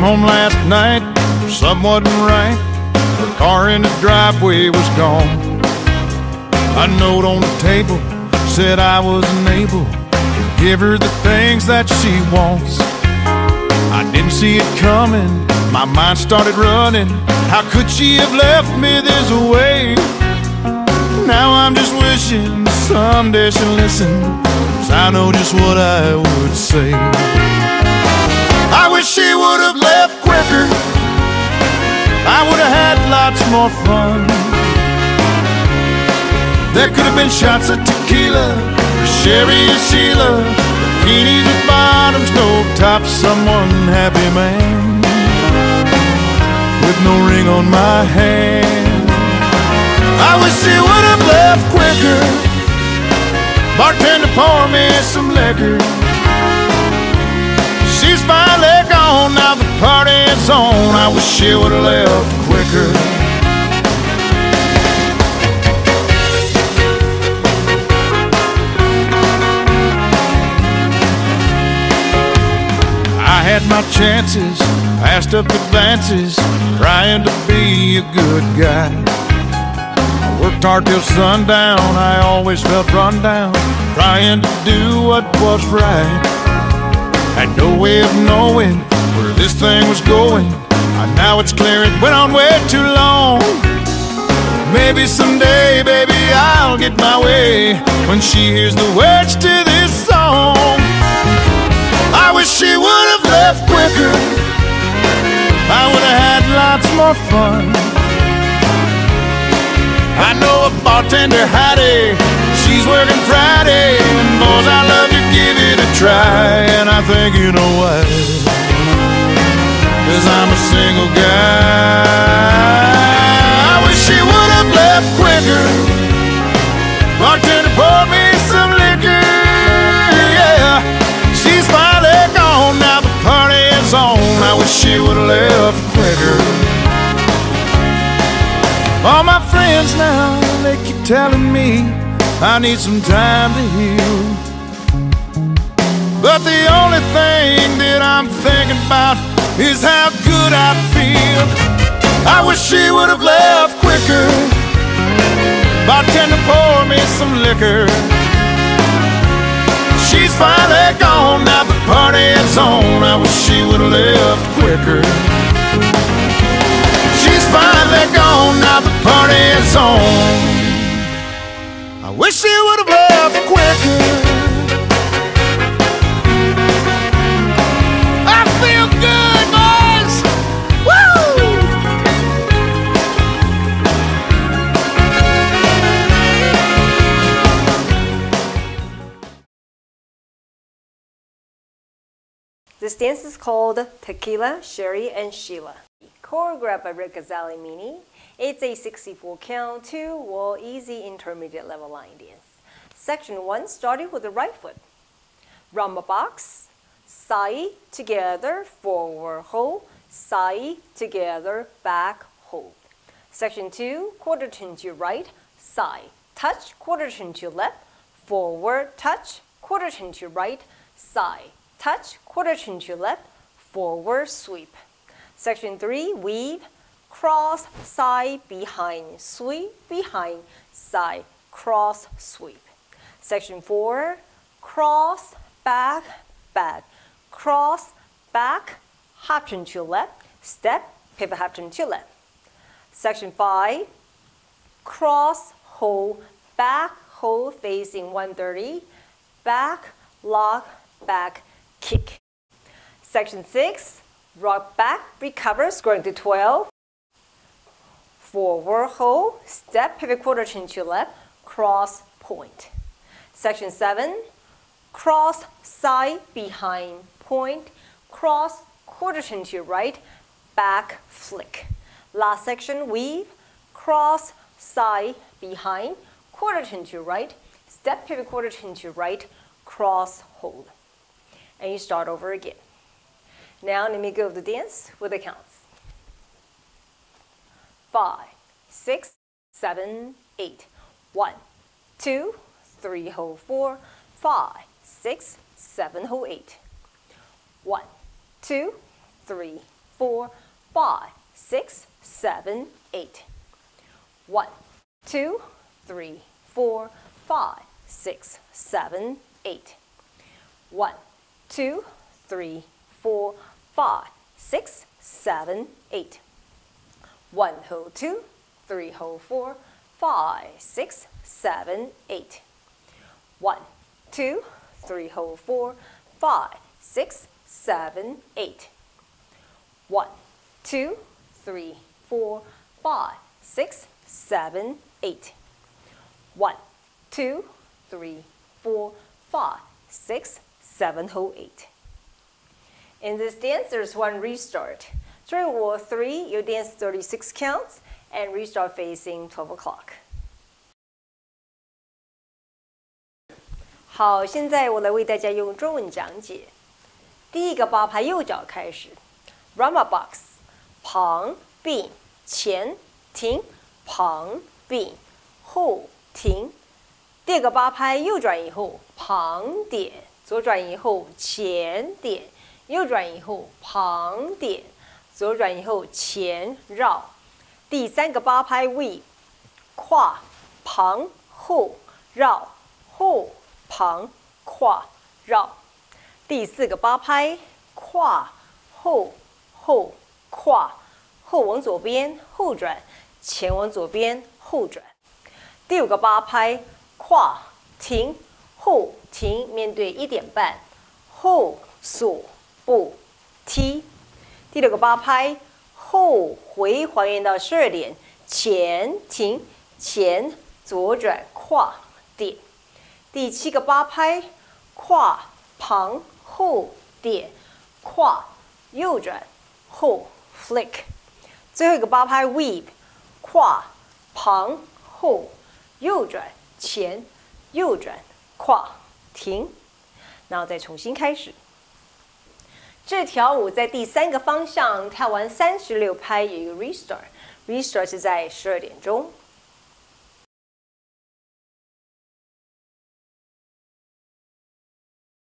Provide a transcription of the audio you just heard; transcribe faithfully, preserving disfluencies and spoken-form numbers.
home last night, something wasn't right. Her car in the driveway was gone. A note on the table said I wasn't able to give her the things that she wants. I didn't see it coming, my mind started running. How could she have left me this way? Now I'm just wishing someday she'll listen, 'cause I know just what I would say. I wish she would have left quicker, I would have had lots more fun. There could have been shots of tequila, sherry or Sheila, bikinis with bottoms, no tops, someone happy man with no ring on my hand. I wish she would have left quicker, bartender pour me some liquor. She's finally gone, now the party is on. I wish she would have left quicker. I had my chances, passed up advances, trying to be a good guy. I worked hard till sundown, I always felt run down, trying to do what was right. Had no way of knowing where this thing was going. Now it's clear it went on way too long. Maybe someday, baby, I'll get my way when she hears the words to this song. I wish she would have left quicker, I would have had lots more fun. I know a bartender, Hattie, she's working Friday, and boys, I love you, give it a try. And I think you know why, 'cause I'm a single guy. I wish she would have left quicker, bartender poured me some liquor, yeah. She's finally gone, now the party is on. I wish she would have left quicker. All my friends now, they keep telling me I need some time to heal, but the only thing that I'm thinking about is how good I feel. I wish she would have left quicker, bartender pour me some liquor. She's finally gone, now the party is on. I wish she would have left quicker. She's finally gone, now the party is on. I wish she would have left quicker. I feel good, boys! Woo! This dance is called Tequila, Sherry, and Sheila. Choreographed by Ghazali-Meaney. It's a sixty-four count, two wall, easy intermediate level line dance. Section one, starting with the right foot. Rumba box, side, together, forward, hold, side, together, back, hold. Section two, quarter turn to right, side, touch, quarter turn to left, forward, touch, quarter turn to right, side, touch, quarter turn to left, forward, sweep. Section three, weave, cross, side, behind, sweep, behind, side, cross, sweep. Section four, cross, back, back, cross, back, hop turn to left, step, pivot hop turn to left. Section five, cross, hold, back, hold, facing one thirty, back, lock, back, kick. Section six, rock back, recover, square to twelve. Forward hold, step, pivot quarter turn to left, cross point. Section seven, cross, side, behind, point, cross, quarter turn to right, back, flick. Last section, weave, cross, side, behind, quarter turn to right, step, pivot quarter turn to right, cross, hold. And you start over again. Now let me go the dance with the counts. Five, six, seven, eight. One, two, three, hold four, five, six, seven, hold eight. One, two, three, four, five, six, seven, eight. One, two, three, four, five, six, seven, eight. One, two, three, four, five, six, seven, eight. One hold two, three hold four, five, six, seven, eight. One, two, three hold four, five, six, seven, eight. One, two, three, four, five, six, seven, eight. One, two, three, four, five, six, seven, hold eight. In this dance, there's one restart. During wall three, you dance thirty-six counts and restart facing twelve o'clock. 好，现在我来为大家用中文讲解。第一个八拍右脚开始 ，Rama box， 旁并前停，旁并后停。第二个八拍右转以后，旁点，左转以后前点，右转以后旁点，左转以后前绕。第三个八拍 weave， 跨旁后绕，后旁跨绕。第四个八拍跨后后跨，后往左边后转，前往左边后转。第五个八拍跨停后停，面对一点半，后锁步踢。第六个八拍后回还原到十二点，前停前左转跨点。第七个八拍跨旁后点，跨右转后 flick。最后一个八拍 weave， 跨旁后右转前右转跨停。然后再重新开始。这条舞在第三个方向跳完三十六拍有一个 restart，restart 是在十二点钟。